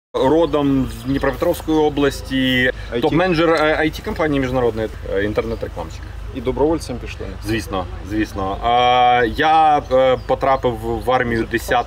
Родом з Дніпропетровської області, топ-менеджер IT-компанії міжнародної, інтернет-рекламщик. І добровольцем пішли? Звісно. Я потрапив в армію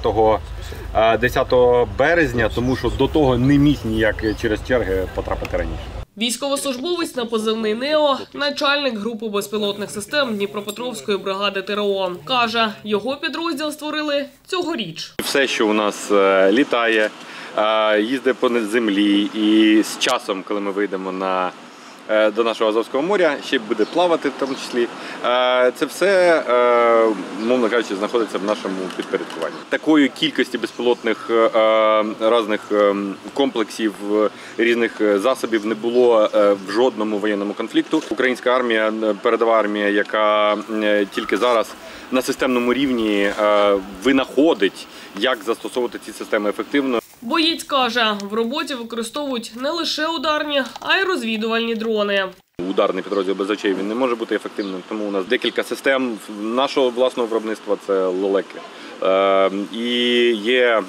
10 березня, тому що до того не міг ніяк через черги потрапити раніше. Військовослужбовець на позивний «Нео» – начальник групи безпілотних систем Дніпропетровської бригади ТРО. Каже, його підрозділ створили цьогоріч. Все, що у нас літає, їздить по землі, і з часом, коли ми вийдемо до нашого Азовського моря, ще буде плавати в тому числі. Це все, мовно кажучи, знаходиться в нашому підпорядкуванні. Такої кількості безпілотних різних комплексів, різних засобів не було в жодному воєнному конфлікту. Українська армія, передова армія, яка тільки зараз на системному рівні винаходить, як застосовувати ці системи ефективно. Боєць каже, в роботі використовують не лише ударні, а й розвідувальні дрони. Ударний підрозділ без очей він не може бути ефективним, тому у нас декілька систем нашого власного виробництва – це лелеки. І є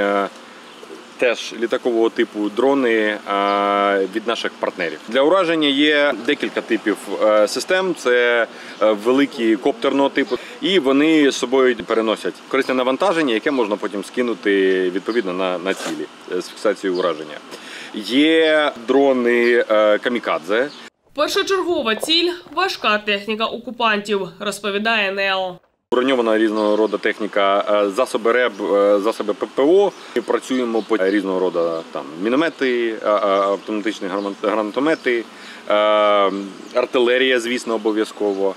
теж літакового типу дрони від наших партнерів. Для ураження є декілька типів систем. Це великі коптерного типу. І вони з собою переносять корисне навантаження, яке можна потім скинути відповідно на цілі з фіксацією ураження. Є дрони камікадзе. Першочергова ціль – важка техніка окупантів, розповідає «Нео». Броньована різного роду техніка, засоби РЕБ, засоби ППО. Ми працюємо по різного роду міномети, автоматичні гранатомети, артилерія, звісно, обов'язково.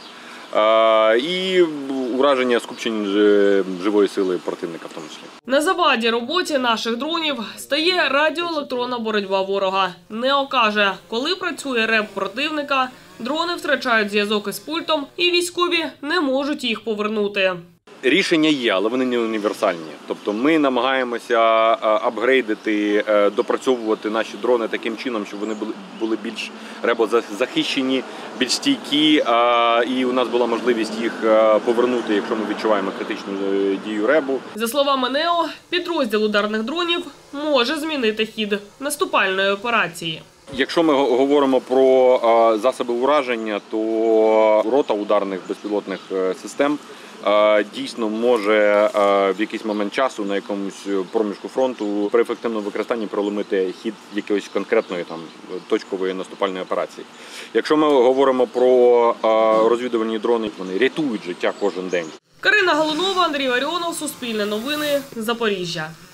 І ураження скупчень живої сили противника в тому числі. На заваді роботі наших дронів стає радіоелектронна боротьба ворога. «Нео» каже, коли працює РЕБ противника, дрони втрачають зв'язок із пультом і військові не можуть їх повернути. Рішення є, але вони не універсальні. Тобто ми намагаємося апгрейдити, допрацьовувати наші дрони таким чином, щоб вони були більш ребозахищені, більш стійкі, і у нас була можливість їх повернути, якщо ми відчуваємо критичну дію ребу. За словами «Нео», підрозділ ударних дронів може змінити хід наступальної операції. Якщо ми говоримо про засоби ураження, то рота ударних безпілотних систем дійсно може в якийсь момент часу на якомусь проміжку фронту при ефективному використанні проломити хід якоїсь конкретної точкової наступальної операції. Якщо ми говоримо про розвідувальні дрони, вони рятують життя кожен день. Карина Галунова, Андрій Варіонов, Суспільне новини, Запоріжжя.